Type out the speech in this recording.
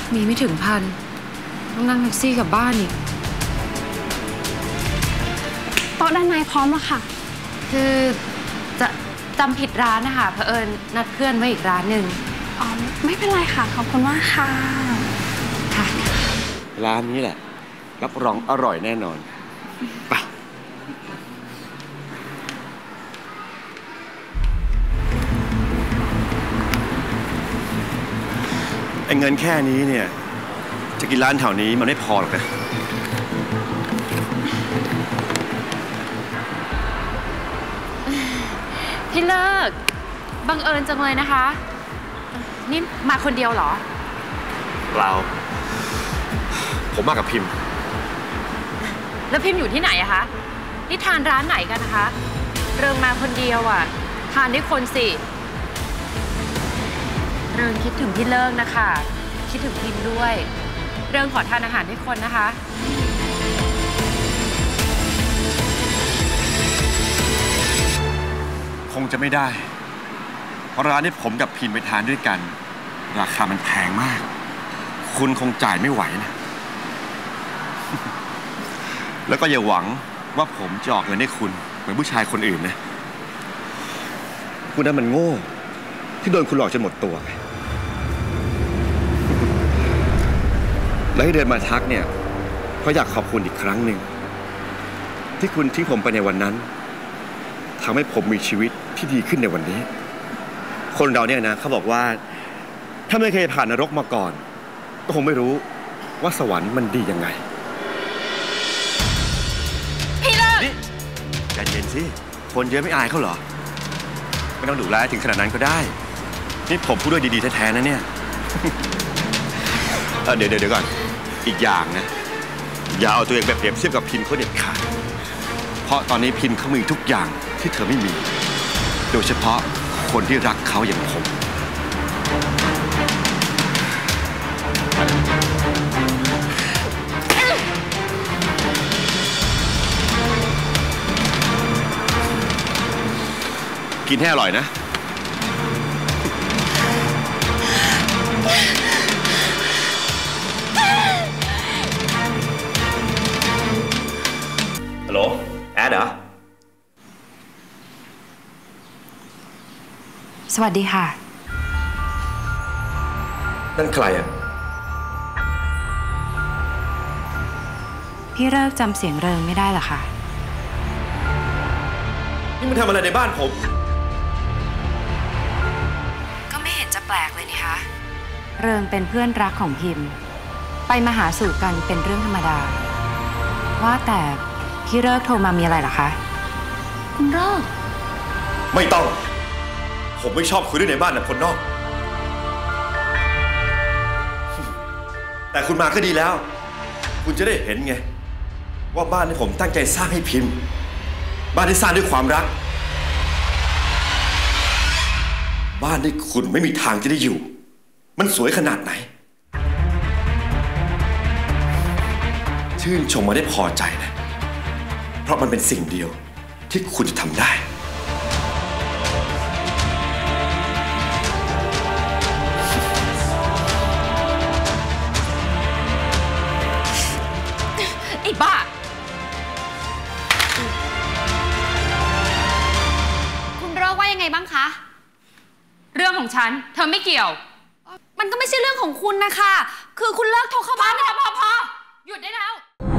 มีไม่ถึง1,000ต้องนั่งแท็กซี่กลับบ้านอีกโต๊ะด้านในพร้อมแล้วค่ะคือจะจำผิดร้านนะคะเผอิญนัดเพื่อนไว้อีกร้านหนึ่งอ๋อไม่เป็นไรค่ะขอบคุณมากค่ะค่ะร้านนี้แหละรับรองอร่อยแน่นอนไปไอ้เงินแค่นี้เนี่ยจะกินร้านแถวนี้มันไม่พอหรอกนะพี่เลิกบังเอิญจังเลยนะคะนี่มาคนเดียวเหรอเราผมมากับพิมพ์แล้วพิมพ์อยู่ที่ไหนอะคะนี่ทานร้านไหนกันนะคะเริงมาคนเดียวอะทานด้วยคนสิเริงคิดถึงพี่เลิกนะคะคิดถึงพิมพ์ด้วยเริงขอทานอาหารด้วยคนนะคะคงจะไม่ได้เพราะร้านที่ผมกับพิมพ์ไปทานด้วยกันราคามันแพงมากคุณคงจ่ายไม่ไหวนะ แล้วก็อย่าหวังว่าผมจะออกเงินให้คุณเหมือนผู้ชายคนอื่นนะคุณนั้นมันโง่ที่โดนคุณหลอกจนหมดตัวแล้วที่เดินมาทักเนี่ยเพราะอยากขอบคุณอีกครั้งหนึ่งที่คุณทิ้งผมไปในวันนั้นทำให้ผมมีชีวิตที่ดีขึ้นในวันนี้คนเราเนี่ยนะเขาบอกว่าถ้าไม่เคยผ่านนรกมาก่อนก็คงไม่รู้ว่าสวรรค์มันดียังไงพี่เลิกนี่ใจเย็นสิคนเยอะไม่อายเขาเหรอไม่ต้องดุร้ายถึงขนาดนั้นก็ได้นี่ผมพูดด้วยดีๆแท้ๆนะเนี่ย เดี๋ยวก่อนอีกอย่างนะอย่าเอาตัวเองไปเปรียบเทียบกับพิมพ์เขาเด็ดขาดเพราะตอนนี้พิมพ์เขามีทุกอย่างที่เธอไม่มีโดยเฉพาะคนที่รักเขาอย่างผมกินให้อร่อยนะฮัลโหลแอดเหรอสวัสดีค่ะนั่นใครอ่ะพี่เลิกจำเสียงเริงไม่ได้หรอคะนี่มันทำอะไรในบ้านผมก็ไม่เห็นจะแปลกเลยนี่คะเริงเป็นเพื่อนรักของพิมพ์ไปมาหาสู่กันเป็นเรื่องธรรมดาว่าแต่พี่เลิกโทรมามีอะไรหรอคะคุณเลิกไม่ต้องผมไม่ชอบคุยด้วยในบ้านกับคนนอกแต่คุณมาก็ดีแล้วคุณจะได้เห็นไงว่าบ้านที่ผมตั้งใจสร้างให้พิมพ์บ้านที่สร้างด้วยความรักบ้านที่คุณไม่มีทางจะได้อยู่มันสวยขนาดไหนชื่นชมมาได้พอใจนะเพราะมันเป็นสิ่งเดียวที่คุณจะทำได้ไอ้บ้าคุณเลิกว่ายังไงบ้างคะเรื่องของฉันเธอไม่เกี่ยวมันก็ไม่ใช่เรื่องของคุณนะคะคือคุณเลิกโทรเข้าบ้านพอหยุดได้แล้ว